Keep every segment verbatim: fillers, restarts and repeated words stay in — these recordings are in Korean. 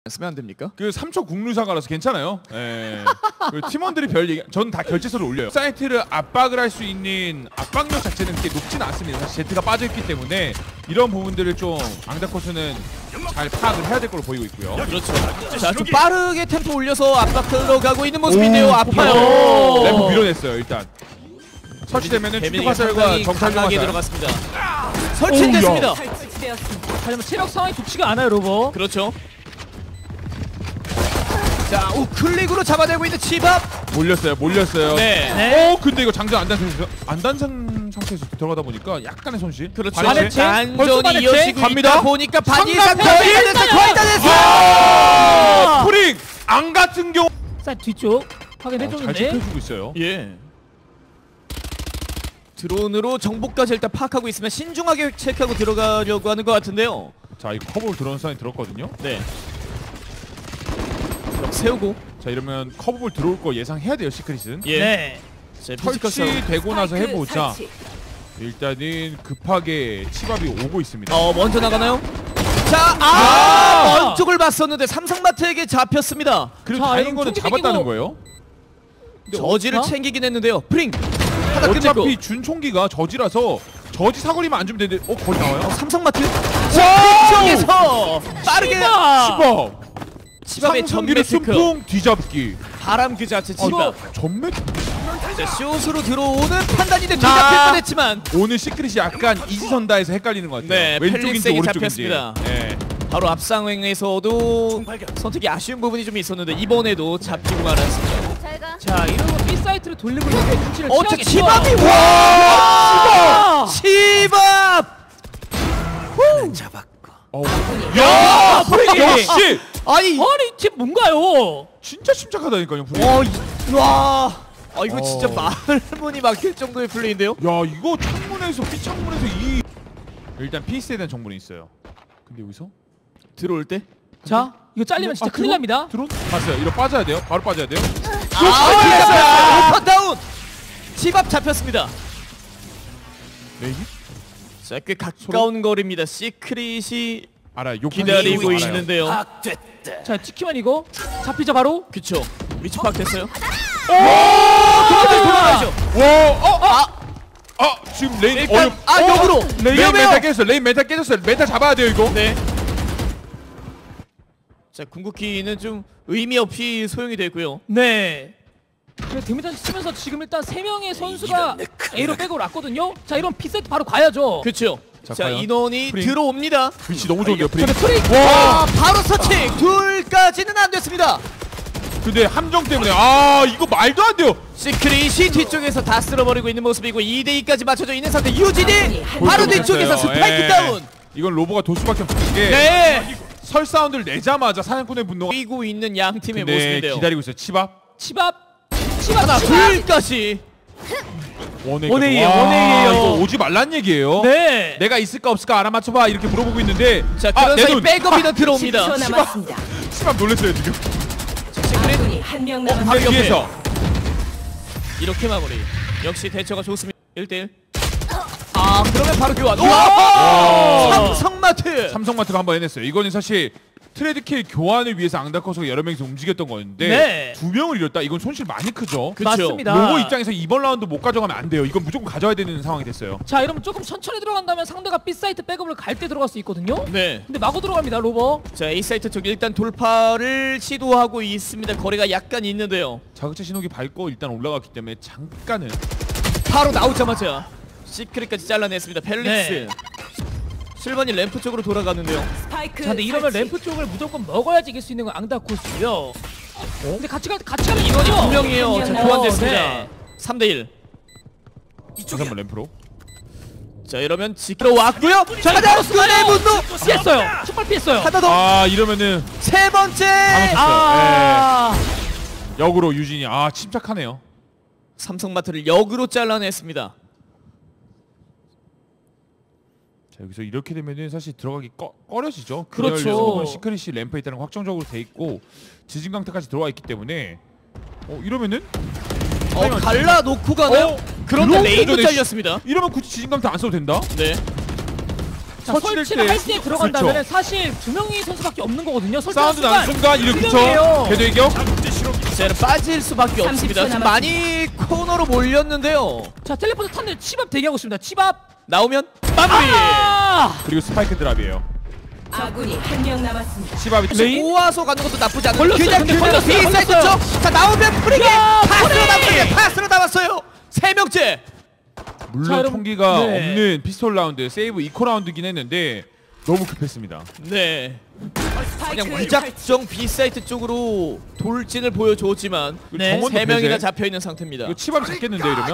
쓰면 안 됩니까? 그 삼 초 국루사가라서 괜찮아요. 예. 그 팀원들이 별 얘기, 전 다 결제서를 올려요. 사이트를 압박을 할 수 있는 압박력 자체는 그렇게 높지는 않습니다. 사실 제트가 빠져있기 때문에 이런 부분들을 좀 앙다코스는 잘 파악을 해야 될 걸로 보이고 있고요. 그렇죠. 자, 좀 빠르게 템포 올려서 압박 들어가고 있는 모습인데요. 아파요. 램프 밀어냈어요. 일단 설치되면은 추격 화살과 정찰용 화살 들어갔습니다. 설치됐습니다. 하지만 체력 상황이 좋지가 않아요, 로버. 그렇죠. 자, 우클릭으로 잡아내고 있는 치밥. 몰렸어요, 몰렸어요. 네. 네. 오, 근데 이거 장전 안 단 상태에서 안 단상 상태에서 들어가다 보니까 약간의 손실. 그렇죠. 반해체? 안전이 이어지고 갑니다. 있다 보니까 반이 이상 상남 거의 다 됐어, 거의 다 됐어. 아! 프링 안 같은 경우. 사이트 뒤쪽 어, 확인해줬는데. 잘 지켜주고 있어요. 예. 드론으로 정보까지 일단 파악하고 있으면 신중하게 체크하고 들어가려고 하는 것 같은데요. 자, 이거 커브로 들어오는 사인이 들었거든요. 네. 세우고. 자, 이러면 커브볼 들어올 거 예상해야 돼요, 시크릿은. 예. 네. 자, 피지컬 싸움. 설치되고 나서 해보자. 일단은 급하게 치밥이 오고 있습니다. 어, 먼저 나가나요? 자, 아! 먼 쪽을 봤었는데 삼성마트에게 잡혔습니다. 그리고 자, 다행인 이거 거는 총기 잡았다는 땡기고. 거예요. 저지를 어? 챙기긴 했는데요. 프링! 하나 끝냈고. 어차피 준 총기가 저지라서 저지 사거리만 안 주면 되는데 어? 거리 나와요? 삼성마트. 자, 뒤쪽에서 빠르게 치밥! 치밥의 상승기를 전매 테크. 순풍 뒤잡기. 바람 그 자체 치밥. 어, 전매 자, 숏으로 들어오는 판단인데 뒤잡힐 뻔했지만 오늘 시크릿이 약간 이지선다에서 헷갈리는 것 같아요. 네, 왼쪽인지 펠릭스에게 오른쪽인지. 잡혔습니다. 네. 바로 앞상행에서도 선택이 아쉬운 부분이 좀 있었는데 이번에도 잡히고 말았습니다. 자, 이러면 B 사이트를 돌리고 이렇게 눈치를 어, 저 채야겠죠. 치밥이 와! 치밥! 어. 야! 프링이! 역시! 아니, 아니, 팀 뭔가요? 진짜 침착하다니까요, 프리. 어, 이, 와, 아 이거 어. 진짜 말문이 막힐 정도의 플레이인데요. 야, 이거 창문에서 삐창문에서 이 일단 피스에 대한 정보는 있어요. 근데 여기서 들어올 때, 자, 이거 잘리면 진짜 아, 큰일 드론? 납니다. 드론 봤어요. 이거 빠져야 돼요. 바로 빠져야 돼요. 아, 오픈 다운. 치밥 잡혔습니다. 네, 자, 꽤 가까운 거리입니다. 시크릿이 알아요. 욕 기다리고 알아요. 있는데요. 자, 찍히면 이거 잡히자 바로. 그쵸. 위치 파악됐어요. 돌아가죠, 돌아가죠. 와, 어, 아, 아, 지금 레인 일단 어렵. 아, 역으로 레인 위험해요. 메탈 깨졌어요. 레인 메탈 깨졌어요. 메탈 잡아야 돼요, 이거. 네. 자, 궁극기는 좀 의미 없이 소용이 되고요. 네. 그래, 데미지 치면서 지금 일단 세 명의 선수가 A로 백으로 왔거든요. 자, 이런 B 세트 바로 가야죠. 그쵸. 자, 자, 과연 인원이 프링. 들어옵니다. 위치 너무 좋은데요, 프리. 저기 프링. 와, 바로 서칭. 둘까지는 안 됐습니다. 근데 함정 때문에 아, 이거 말도 안 돼요. 시크릿이 뒤쪽에서 다 쓸어버리고 있는 모습이고 이 대 이까지 맞춰져 있는 상태. 유진이 바로 뒤쪽에서 스파이크 예. 다운. 이건 로보가 돌 수밖에 없는 게 네. 설 사운드를 내자마자 사냥꾼의 분노가 뛰고 있는 양 팀의 근데 모습인데요. 기다리고 있어요. 치밥. 치밥. 치밥. 하나, 치밥. 둘까지. 원에이. 원에이에요, 와, 원에이에요. 이거 오지 말란 얘기예요. 네. 내가 있을까 없을까 알아맞혀봐 이렇게 물어보고 있는데 자, 아, 그런 내 사이 눈. 백업이 들어옵니다. 십 초 남았습니다. 치밥 놀랐어요 지금. 아군이 한 명 남았습니다. 바로 옆에. 뒤에서 이렇게 마무리. 역시 대처가 좋습니다. 일 대 일. 아, 그러면 바로 교환. 와. 와! 삼성마트. 삼성마트가 한번 해냈어요. 이거는 사실 트레이드킬 교환을 위해서 앙다커스가 여러 명이서 움직였던 거였는데 네. 두 명을 잃었다. 이건 손실 많이 크죠. 그쵸. 맞습니다. 로보 입장에서 이번 라운드 못 가져가면 안 돼요. 이건 무조건 가져야 되는 상황이 됐어요. 자, 이러면 조금 천천히 들어간다면 상대가 B 사이트 백업을 갈 때 들어갈 수 있거든요. 네. 근데 마구 들어갑니다, 로버. 자, A 사이트 쪽 일단 돌파를 시도하고 있습니다. 거리가 약간 있는데요. 자극제 신호기 밟고 일단 올라갔기 때문에 잠깐은 바로 나오자마자 시크릿까지 잘라냈습니다. 펠릭스. 네. 실버니 램프 쪽으로 돌아가는데요. 스파이크 자, 근데 이러면 설치. 램프 쪽을 무조건 먹어야지 이길 수 있는 건 앙다코스고요. 어? 근데 같이 가 같이 가면 인원이 이거죠? 두 명이에요. 자, 어, 교환됐습니다. 네. 삼 대 일. 다시 한번 램프로. 자, 이러면 지키러 왔고요. 자, 가자. 눈의 분노. 피했어요. 첫발 피했어요. 하나 더. 아, 이러면은 세 번째. 다 아. 네. 역으로 유진이 아 침착하네요. 삼성마트를 역으로 잘라냈습니다. 자, 여기서 이렇게 되면은 사실 들어가기 꺼, 꺼려지죠. 그렇죠. 시크릿이 램프에 있다는 거 확정적으로 돼 있고 지진강타까지 들어와 있기 때문에 어 이러면은 어, 갈라놓고 가나요? 어? 그런데 그렇게 레인도 전에 잘렸습니다. 이러면 굳이 지진강타 안 써도 된다. 네. 자, 설치될 설치를 때 할 때 들어간다면 그렇죠. 사실 두 명의 선수밖에 없는 거거든요. 사운드 나는 순간 이렇게 그쵸? 투명해요. 궤도 이격. 자, 빠질 수밖에 삼십 초 없습니다. 지금 많이 코너로 몰렸는데요. 자, 텔레포트 탔는데 치밥 대기하고 있습니다. 치밥 나오면 마무리. 아! 그리고 스파이크 드랍이에요. 아군이 한 명 남았습니다. 시바비 레인? 모아서 가는 것도 나쁘지 않아요. 걸렸어요. 그냥 근데 그냥 걸렸어요. 비사이드 걸렸어요. 쪽. 자, 나오면 프리게 야, 파스로 프리! 남았어요. 파스로 남았어요. 세 명째. 물론 자, 여러분, 총기가 네. 없는 피스톨 라운드, 세이브 이코 라운드긴 했는데 너무 급했습니다. 네. 그냥 스파이크 무작정 비사이트 쪽으로 돌진을 보여줬지만 네, 정원도 세 명이나 배제. 잡혀 있는 상태입니다. 이거 치밥 잡겠는데 이러면?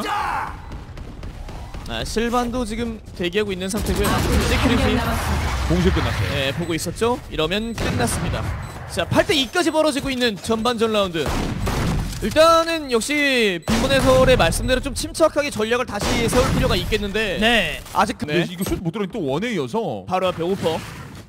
아, 실반도 지금 대기하고 있는 상태고요. 한명 시크릿이 남았습니다. 공실 끝났어요. 네, 보고 있었죠. 이러면 끝났습니다. 자, 팔 대 이까지 벌어지고 있는 전반전 라운드. 일단은 역시 빈곤 해설의 말씀대로 좀 침착하게 전략을 다시 세울 필요가 있겠는데 네. 아직 근데 네. 이거 슛 못 들어니 또 원웨이여서 바로 앞에 오퍼.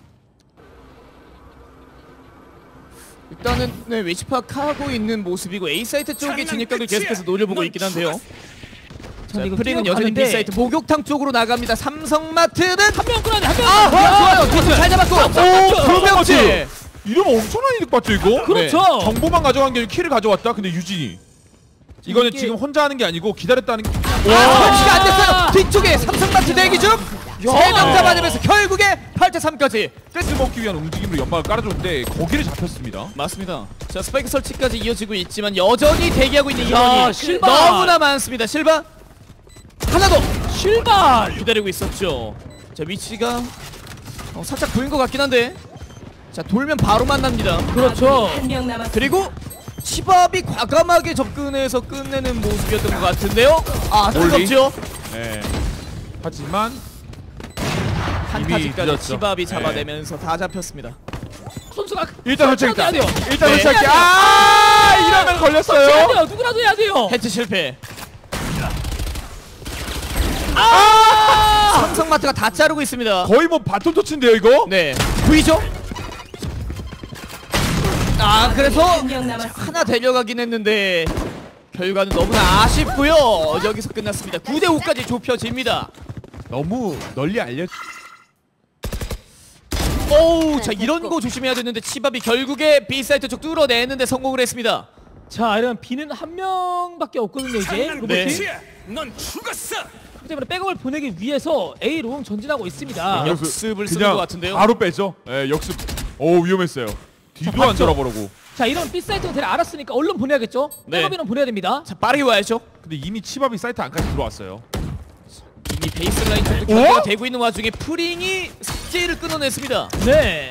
일단은 네, 위치 파악하고 있는 모습이고 A 사이트 쪽의 진입각을 계속해서 노려보고 있긴 한데요. 자, 이거 프링은 여전히 뛰어가는데 B 사이트 목욕탕 쪽으로 나갑니다. 삼성마트는 한명 끌어내 한 명. 아, 좋아요. 뒤쪽 잘 잡았고. 오, 두 명째. 이러면 엄청난 이득 봤죠 이거? 그렇죠. 네. 정보만 가져간 게 아니라 킬을 가져왔다. 근데 유진이 이거는 이게- 지금 혼자 하는 게 아니고 기다렸다는 게. 와, 설치가 안 됐어요. 뒤쪽에 삼성마트 대기 중. 세 명 잡아내면서 결국에 팔 대 삼까지. 가스 먹기 위한 움직임으로 연막을 깔아줬는데 거기를 잡혔습니다. 맞습니다. 자, 스파이크 설치까지 이어지고 있지만 여전히 대기하고 있는 야, 인원이 실바. 너무나 많습니다. 실바 하나 더 실발. 기다리고 있었죠. 자, 위치가 어, 살짝 보인 것 같긴 한데 자, 돌면 바로 만납니다. 그렇죠. 한 명 남았습니다. 그리고 치밥이 과감하게 접근해서 끝내는 모습이었던 것 같은데요. 아, 올리. 뜨겁죠. 네. 하지만 이미 한타지까지 늦었죠. 치밥이 네. 잡아내면서 다 잡혔습니다. 선수가 일단 설치했다. 해야 돼요. 일단 네. 설치할게. 해야 돼요. 아 이러면 해야 걸렸어요. 돼요. 누구라도 해야 돼요. 해치 실패. 아! 삼성마트가 다 자르고 있습니다. 거의 뭐 바톤 터치인데요 이거? 네, 보이죠? 아, 그래서 한 명 남았습니다. 하나 데려가긴 했는데 결과는 너무나 아쉽고요. 여기서 끝났습니다. 구 대 오까지 좁혀집니다. 너무 널리 알려. 오우, 자, 이런 거 조심해야 되는데 치밥이 결국에 B 사이트 쪽 뚫어내는데 성공을 했습니다. 자, 이러면 B는 한 명밖에 없거든요 이제 로봇이. 네. 넌 죽었어. 그렇기 때문에 백업을 보내기 위해서 A 롱 전진하고 있습니다. 역- 역습을 쓰는 그냥 것 같은데요? 바로 빼죠. 예, 역습. 오 위험했어요. 뒤도 자, 안 봤죠? 돌아보려고. 자, 이런 B 사이트 호텔 알았으니까 얼른 보내야겠죠. 네. 백업이는 보내야 됩니다. 자, 빠르게 와야죠. 근데 이미 치밥이 사이트 안까지 들어왔어요. 이미 베이스라인 쪽도 경기가 되고 있는 와중에 프링이 삭제를 끊어냈습니다. 네.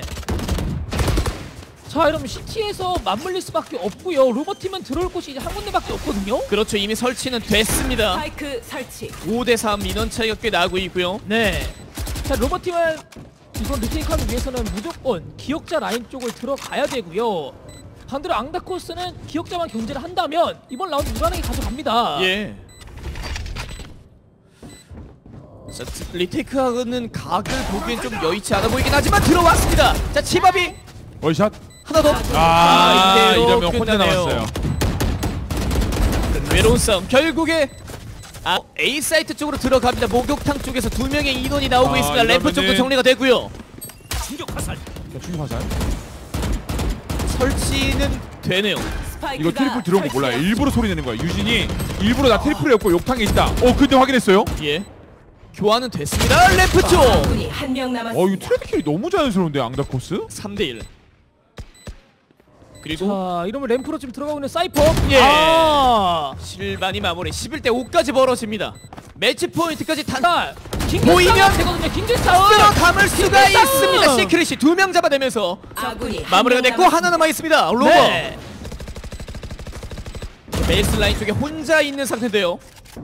자, 이러면 시티에서 맞물릴 수밖에 없고요. 로봇팀은 들어올 곳이 이제 한 군데밖에 없거든요. 그렇죠, 이미 설치는 됐습니다. 스파이크 설치. 오 대 삼 인원 차이가 꽤 나고 있고요. 네. 자, 로봇팀은 이건 리테이크하기 위해서는 무조건 기억자 라인 쪽을 들어가야 되고요. 반대로 앙다코스는 기억자만 견제를 한다면 이번 라운드 무난하게 가져갑니다. 예. 자, 리테이크하는 각을 보기엔 좀 여의치 않아 보이긴 하지만 들어왔습니다. 자, 치밥이 월샷. 하나 더. 아, 이대로 이러면 혼자 끝나네요. 남았어요. 외로운 싸움. 결국에 아, A 사이트 쪽으로 들어갑니다. 목욕탕 쪽에서 두 명의 인원이 나오고 아, 있습니다. 램프 이러면은- 쪽도 정리가 되고요. 충격 화살. 자, 충격 화살. 설치는 되네요. 스파이크가 이거 트리플 들어온 거 몰라요. 설치되었습니다. 일부러 소리 내는 거야. 유진이 일부러 나 트리플을 했고 욕탕에 있다. 어 근데 확인했어요? 예. 교환은 됐습니다. 램프 쪽. 아군이 한 명 어 남았습니다. 이거 트레드킬이 너무 자연스러운데 앙다코스? 삼 대 일. 그리고 자, 이러면 램프로 지금 들어가고 있는 사이퍼. 예. 아! 실반이 마무리. 십일 대 오까지 벌어집니다. 매치 포인트까지 단 자, 보이면 보이면 되거든요. 킹글 싸움. 쓸어담을 수가 킹글 싸움! 있습니다. 시크릿이 두 명 잡아내면서 아군이 한 마무리가 명 됐고 남았습니다. 하나 남아 있습니다. 로버. 네. 베이스 라인 쪽에 혼자 있는 상태인데요.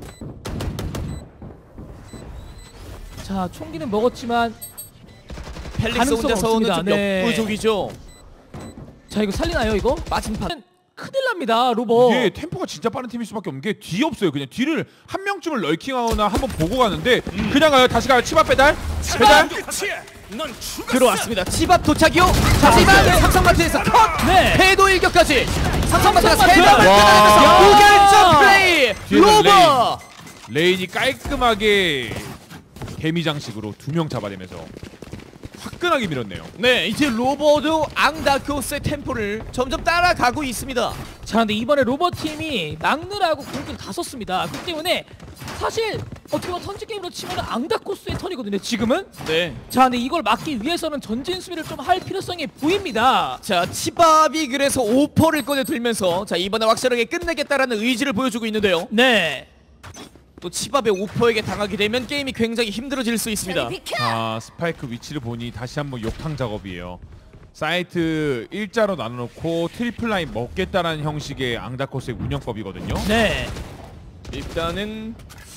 자, 총기는 먹었지만 펠릭스 가능성 혼자서는 없습니다. 좀 네. 역부족이죠. 자, 이거 살리나요, 이거? 마침판. 큰일 납니다, 로버. 이게 템포가 진짜 빠른 팀일 수밖에 없는 게 뒤 없어요. 그냥 뒤를 한 명쯤을 럴킹하거나 한번 보고 가는데 그냥 가요. 다시 가요. 치밥 배달. 배달. 끝이야. 넌 죽었어. 들어왔습니다. 치밥 도착이요. 자, 치밥 삼성마트에서 컷. 네. 패도 일격까지. 삼성마트가 삼성마트. 세 명을 와. 끊어내면서 무결점 플레이. 뒤에는 로버. 레인이 깔끔하게 개미 장식으로 두 명 잡아내면서 화끈하게 밀었네요. 네, 이제 로버도 앙다크호스의 템포를 점점 따라가고 있습니다. 자, 근데 이번에 로버팀이 막느라고 공격을 다 썼습니다. 그렇기 때문에 사실 어떻게 보면 턴지 게임으로 치면 앙다코스의 턴이거든요, 지금은. 네. 자, 근데 이걸 막기 위해서는 전진 수비를 좀 할 필요성이 보입니다. 자, 치밥이 그래서 오퍼를 꺼내 들면서 자, 이번에 확실하게 끝내겠다라는 의지를 보여주고 있는데요. 네. 또 치밥의 오퍼에게 당하게 되면 게임이 굉장히 힘들어질 수 있습니다. 자, 스파이크 위치를 보니 다시 한번 욕탕 작업이에요. 사이트 일자로 나눠놓고 트리플 라인 먹겠다라는 형식의 앙다코스의 운영법이거든요. 네. 일단은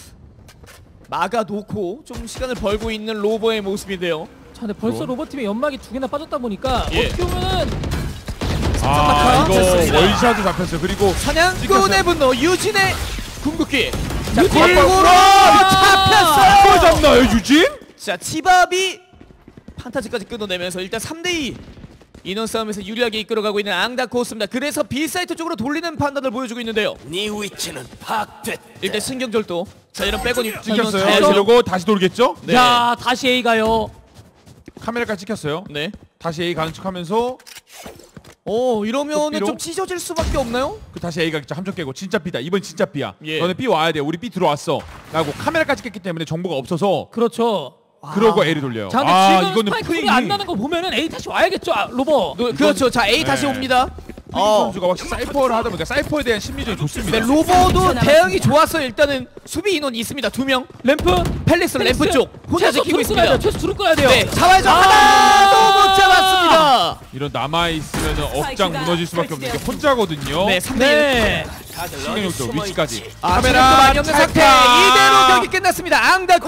막아놓고 좀 시간을 벌고 있는 로버의 모습인데요. 자, 근데 벌써 뭐? 로버팀의 연막이 두 개나 빠졌다 보니까 예. 어떻게 보면은 아, 이거 됐습니다. 월샷도 잡혔어요. 그리고 사냥꾼의 분노 유진의 궁극기. 자, 유진! 골고루 아! 또 잡혔어요. 잡나요, 유진? 자, 치밥이 판타지까지 끊어내면서 일단 삼 대 이 인원 싸움에서 유리하게 이끌어가고 있는 앙다코스입니다. 그래서 B사이트 쪽으로 돌리는 판단을 보여주고 있는데요. 네 위치는 파악됐다. 일단 신경절도. 자, 이런 백원 찍혔어요. 자야죠. 그리고 다시 돌겠죠? 네. 자, 다시 A 가요. 카메라까지 찍혔어요. 네. 다시 A 가는 척하면서 어, 이러면은 B로? 좀 찢어질 수밖에 없나요? 그 다시 A가 함정 깨고 진짜 B다. 이번 진짜 B야. 예. 너네 B 와야 돼. 우리 B 들어왔어. 라고 카메라까지 깼기 때문에 정보가 없어서 그렇죠. 그러고 A를 돌려요. 자, 근데 아, 지금 이거는 스파이크 소리 프링이 안 나는 거 보면은 A 다시 와야겠죠, 아, 로버. 노, 그렇죠. 자, A 다시 네. 옵니다. 프링 어. 선수가 확실히 사이퍼를 하다 보니까 사이퍼에 대한 심리전이 좋습니다. 네, 로버도 대응이 좋았어요. 일단은 수비 인원이 있습니다. 두 명. 램프. 펠릭스 램프 쪽 혼자 최소 지키고 둘은 끊어야 돼요. 있습니다. 최소 둘은 끊어야 돼요. 네, 잡아야죠. 아! 하나도 못 잡았습니다. 이런 남아있으면 억장 무너질 수밖에 없는 게 혼자거든요. 네, 삼 대 일. 네. 다들 어디 신경력도 숨어 위치까지. 있지? 아, 카메라 체력도 많이 없는 상태. 찰칵. 이대로 경기 끝났습니다. 앙다